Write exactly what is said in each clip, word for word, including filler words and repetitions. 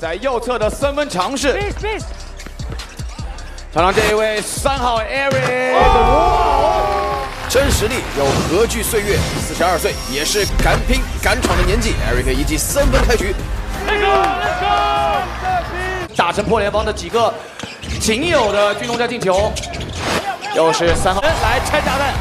在右侧的三分尝试。场上这一位三号 Eric， 哇， 真实力有何惧岁月？四十二岁也是敢拼敢闯的年纪。Eric 一记三分开局。 打成破联邦的几个仅有的军东战进球，又是三号来拆炸弹。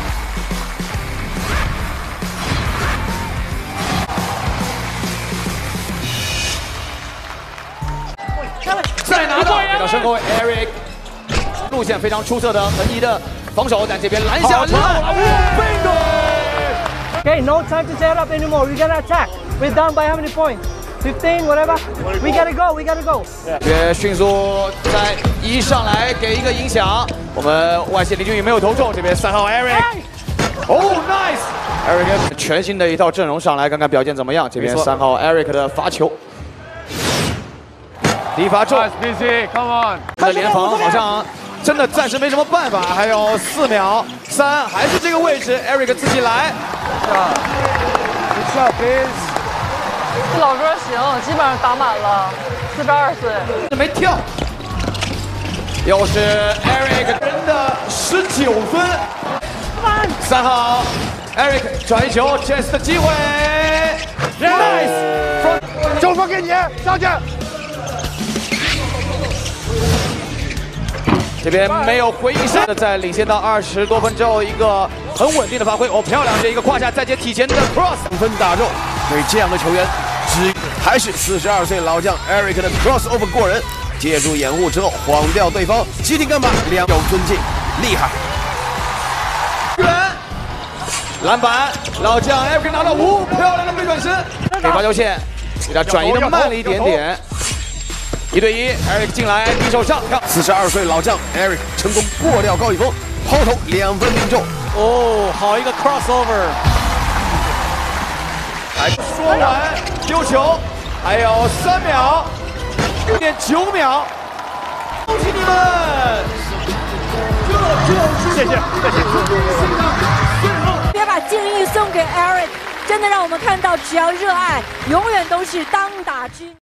再拿到，给到身后 Eric， 路线非常出色的横移的防守，但这边拦下了 Okay, no time to set up anymore. We gotta attack. We're down by how many points? fifteen, whatever. We gotta go. We gotta go. 别迅速在一上来给一个影响，我们外线林俊宇没有投中，这边三号 Eric， 哦 nice，Eric 全新的一套阵容上来，看看表现怎么样。这边三号 Eric 的罚球。 第一罚中 ，P C，Come on！ 他的联防好像真的暂时没什么办法，还有四秒，三还是这个位置 ，Eric 自己来。 Good job, Biz。 这老哥行，基本上打满了，四十二岁。 没跳，又是 Eric 人的十九分。三号 Eric 传一球 ，Chance 的机会 ，Nice！ 中锋给你，上去。 这边没有回应上，在领先到二十多分之后，一个很稳定的发挥，哦，漂亮！这一个胯下再接体前的 cross， 两分打中，对这样的球员，只还是四十二岁老将 Eric 的 crossover 过人，借助掩护之后晃掉对方，集体干拔，两有尊敬，厉害！ 远，篮板，老将 Eric 拿到五，漂亮的背转身，给罚球线，给他转移的慢了一点点。 一对一 ，Eric 进来，低手上， 四十二岁老将 Eric 成功过掉高以峰，抛投两分命中。 哦，好一个 crossover！ 来，说完丢球，还有三秒，六点九秒，恭喜你们！这就是谢谢谢谢。 别把敬意送给 Eric， 真的让我们看到，只要热爱，永远都是当打之。